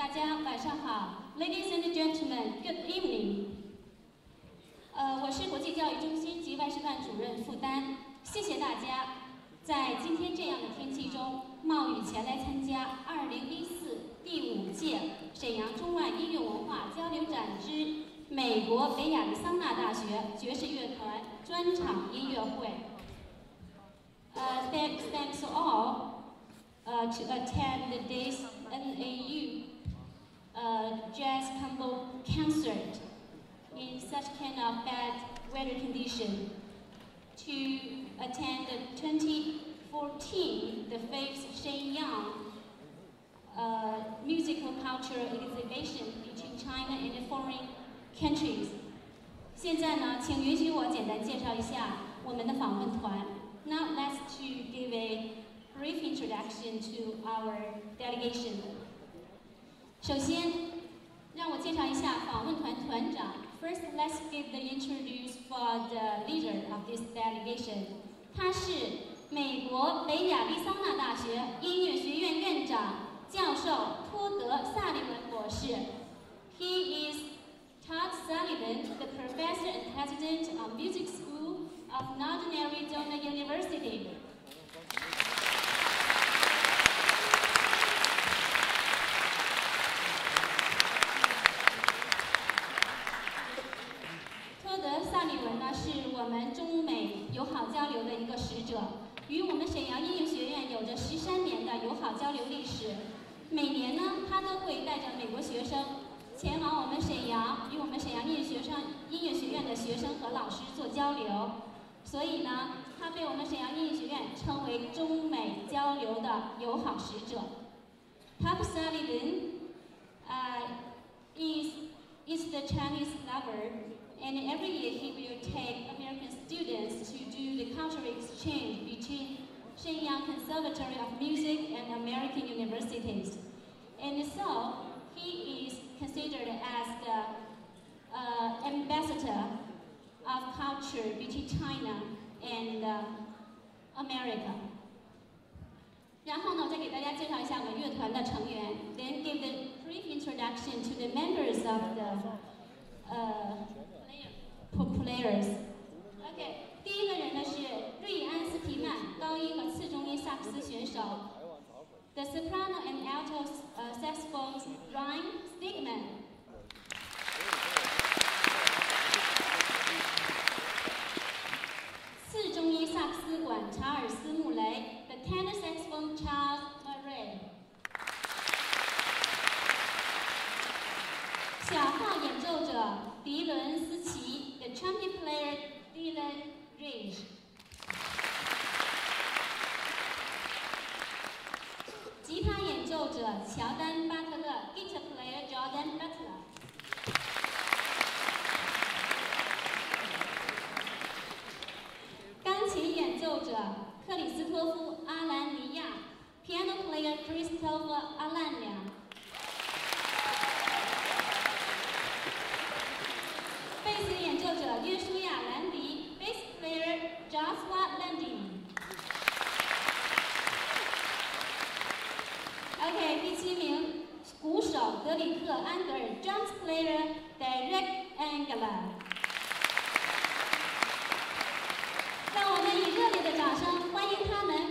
大家晚上好 ，Ladies and gentlemen, good evening。我是国际教育中心及外事办主任傅丹，谢谢大家在今天这样的天气中冒雨前来参加2014第5届沈阳中外音乐文化交流展之美国北亚利桑那大学爵士乐团专场音乐会。Thanks all to attend today's NAU Jazz Combo concert in such kind of bad weather condition. To attend the 2014 the 5th Shenyang musical cultural exhibition between China and foreign countries. 现在呢，请允许我简单介绍一下我们的访问团。Now let's to give a brief introduction to our delegation. 首先，让我介绍一下访问团团长。First, let's give the introduce for the leader of this delegation. 他是美国北亚利桑那大学音乐学院院长教授托德·萨利文博士。He is Todd Sullivan, the professor and president of Music School of Northern Arizona University. 托德·萨利文呢，是我们中美友好交流的一个使者，与我们沈阳音乐学院有着13年的友好交流历史。每年呢，他都会带着美国学生前往我们沈阳，与我们沈阳音乐学院的学生和老师做交流。所以呢，他被我们沈阳音乐学院称为中美交流的友好使者。Todd Sullivan is the Chinese lover, and every year he will take American students to do the cultural exchange between Shenyang Conservatory of Music and American universities. And so, he is considered as the ambassador of culture between China and America. 然后呢，我再给大家介绍一下我们乐团的成员。Then give the brief introduction to the members of the players. OK， 第一个人呢是瑞安斯提曼，高音和次中音萨克斯选手。The soprano and alto saxophone Ryan Stigman. 次中音萨克斯管查尔斯·穆雷 ，The tenor saxophone Charles Murray。小号演奏者迪伦·斯奇 ，The trumpet player Dylan Ridge。吉他演奏者乔丹·巴特勒 ，Guitar player Jordan Butler。钢琴演奏者克里斯托夫·阿兰尼亚 ，Piano player Christopher 阿兰良。贝斯演奏者约书亚·兰迪 ，Bass player Joshua Landing。OK， 第7名，鼓手德里克·安格尔 ，Drums player Derek Angela。让我们以热烈的掌声欢迎他们。